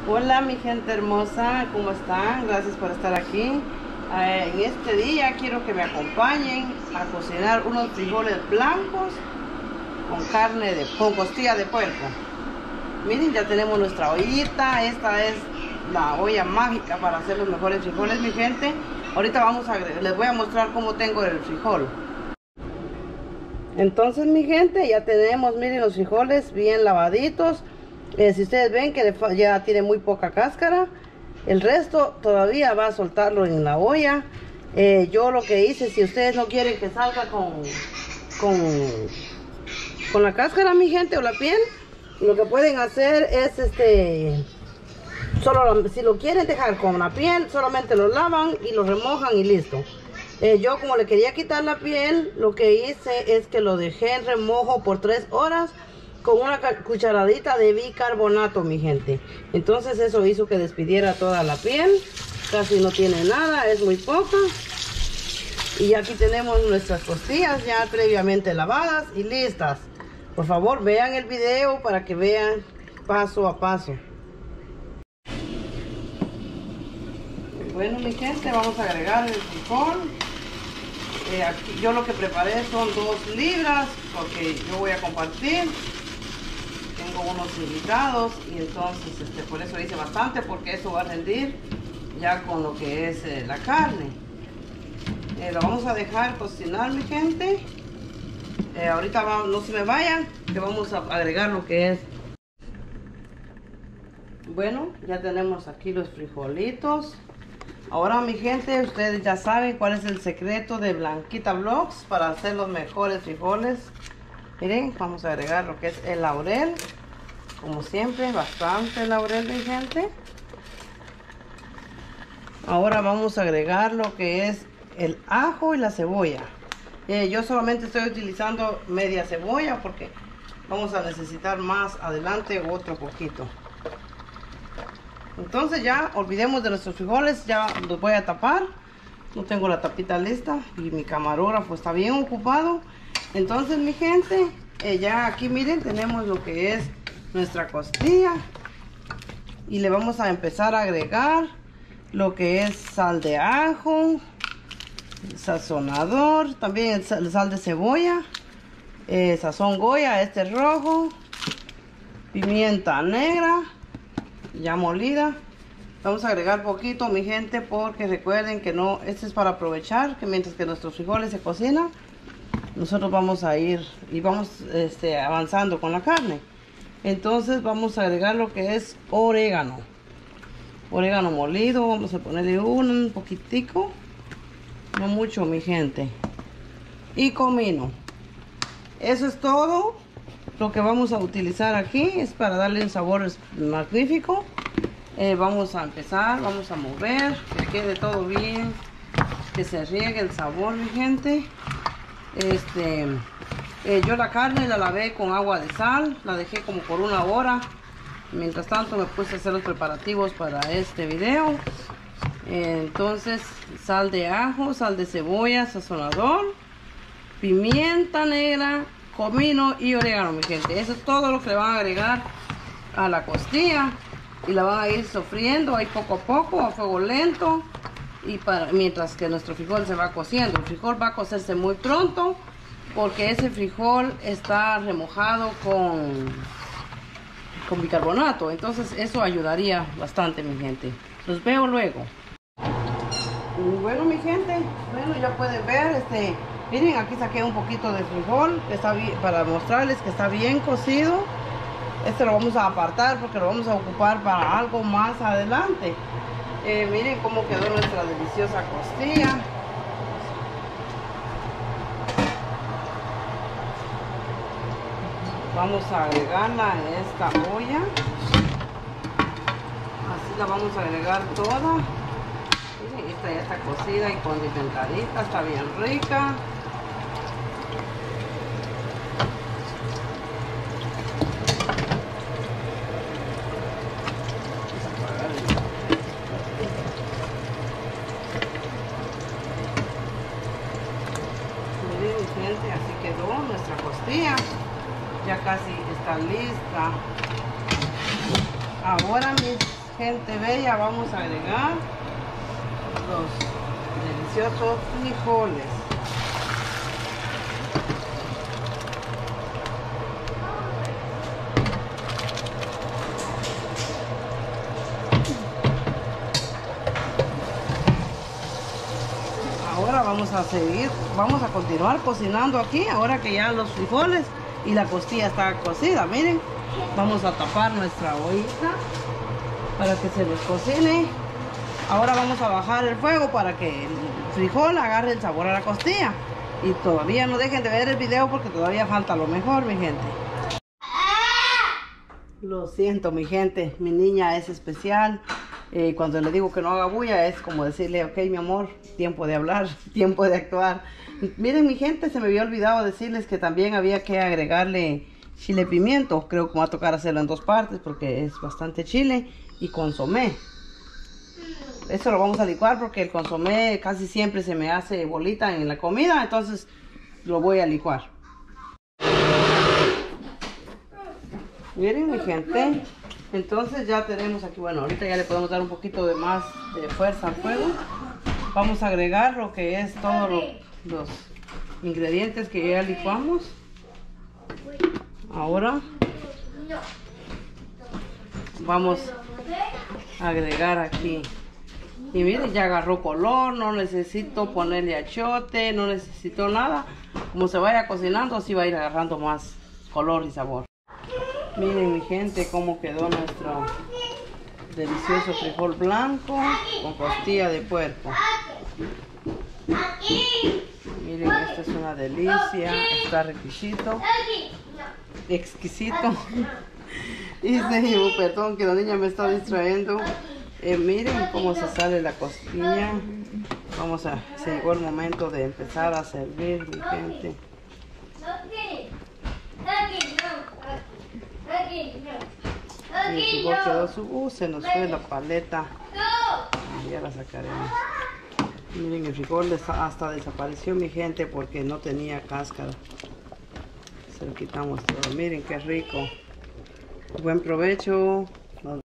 Hola mi gente hermosa, ¿cómo están? Gracias por estar aquí. En este día quiero que me acompañen a cocinar unos frijoles blancos con costilla de puerco. Miren, ya tenemos nuestra ollita. Esta es la olla mágica para hacer los mejores frijoles, mi gente. Ahorita les voy a mostrar cómo tengo el frijol. Entonces mi gente, ya tenemos, miren, los frijoles bien lavaditos. Si ustedes ven que ya tiene muy poca cáscara, el resto todavía va a soltarlo en la olla. Yo lo que hice, si ustedes no quieren que salga con la cáscara, mi gente, o la piel, lo que pueden hacer es si lo quieren dejar con la piel, solamente lo lavan y lo remojan y listo. Yo, como le quería quitar la piel, lo que hice es que lo dejé en remojo por 3 horas con una cucharadita de bicarbonato, mi gente. Entonces eso hizo que despidiera toda la piel. Casi no tiene nada, es muy poca. Y aquí tenemos nuestras costillas ya previamente lavadas y listas. Por favor, vean el video para que vean paso a paso. Bueno, mi gente, vamos a agregar el frijol. Aquí yo lo que preparé son 2 libras porque yo voy a compartir. Tengo unos invitados y entonces por eso hice bastante, porque eso va a rendir ya con lo que es la carne. Lo vamos a dejar cocinar, mi gente. Ahorita no se me vayan, que vamos a agregar lo que es. Bueno, ya tenemos aquí los frijolitos. Ahora, mi gente, ustedes ya saben cuál es el secreto de Blanquita Vlogs para hacer los mejores frijoles. Miren, vamos a agregar lo que es el laurel. Como siempre, bastante laurel, mi gente. Ahora vamos a agregar lo que es el ajo y la cebolla. Yo solamente estoy utilizando media cebolla porque vamos a necesitar más adelante otro poquito. Entonces ya olvidemos de nuestros frijoles, ya los voy a tapar. No tengo la tapita lista y mi camarógrafo está bien ocupado. Entonces, mi gente, ya aquí miren, tenemos lo que es nuestra costilla. Y le vamos a empezar a agregar lo que es sal de ajo, sazonador, también sal de cebolla, sazón Goya, rojo, pimienta negra ya molida. Vamos a agregar poquito, mi gente, porque recuerden que no, este es para aprovechar que mientras que nuestros frijoles se cocinan, nosotros vamos a ir y vamos avanzando con la carne. Entonces vamos a agregar lo que es orégano molido. Vamos a ponerle un poquitico, no mucho, mi gente, y comino. Eso es todo lo que vamos a utilizar aquí. Es para darle un sabor magnífico. Vamos a empezar, vamos a mover, que quede todo bien, que se riegue el sabor, mi gente. Yo la carne la lavé con agua de sal, la dejé como por 1 hora. Mientras tanto me puse a hacer los preparativos para este video. Entonces, sal de ajo, sal de cebolla, sazonador, pimienta negra, comino y orégano, mi gente. Eso es todo lo que le van a agregar a la costilla y la van a ir sofriendo ahí poco a poco a fuego lento, y mientras que nuestro frijol se va cociendo. El frijol va a cocerse muy pronto porque ese frijol está remojado con bicarbonato, entonces eso ayudaría bastante, mi gente. Los veo luego. Bueno, mi gente, bueno, ya pueden ver, miren, aquí saqué un poquito de frijol que está bien, para mostrarles que está bien cocido. Lo vamos a apartar porque lo vamos a ocupar para algo más adelante. Miren cómo quedó nuestra deliciosa costilla. Vamos a agregarla en esta olla. Así la vamos a agregar toda. Miren, esta ya está cocida y condimentadita, está bien rica. Miren, mi gente, así quedó nuestra costilla. Ya casi está lista. Ahora, mis gente bella, vamos a agregar los deliciosos frijoles. Ahora vamos a continuar cocinando aquí, ahora que ya los frijoles y la costilla está cocida. Miren, vamos a tapar nuestra ollita para que se nos cocine. Ahora vamos a bajar el fuego para que el frijol agarre el sabor a la costilla. Y todavía no dejen de ver el video porque todavía falta lo mejor, mi gente. Lo siento, mi gente, mi niña es especial. Cuando le digo que no haga bulla es como decirle, ok, mi amor, tiempo de hablar, tiempo de actuar. Miren, mi gente, se me había olvidado decirles que también había que agregarle chile pimiento. Creo que me va a tocar hacerlo en dos partes porque es bastante chile, y consomé. Eso lo vamos a licuar porque el consomé casi siempre se me hace bolita en la comida, entonces lo voy a licuar. Miren, mi gente, entonces ya tenemos aquí, bueno, ahorita ya le podemos dar un poquito de más de fuerza al fuego. Vamos a agregar lo que es todos los ingredientes que ya licuamos. Ahora vamos a agregar aquí. Y miren, ya agarró color, no necesito ponerle achiote, no necesito nada. Como se vaya cocinando, así va a ir agarrando más color y sabor. Miren, mi gente, cómo quedó nuestro delicioso frijol blanco con costilla de puerco. Miren, esto es una delicia, está requisito, exquisito. Y perdón que la niña me está distrayendo. Miren cómo se sale la costilla. Se llegó el momento de empezar a servir, mi gente. Y el frijol quedó se nos fue la paleta. Ya la sacaremos. Miren, el frijol hasta desapareció, mi gente, porque no tenía cáscara. Se lo quitamos todo. Miren qué rico. Buen provecho.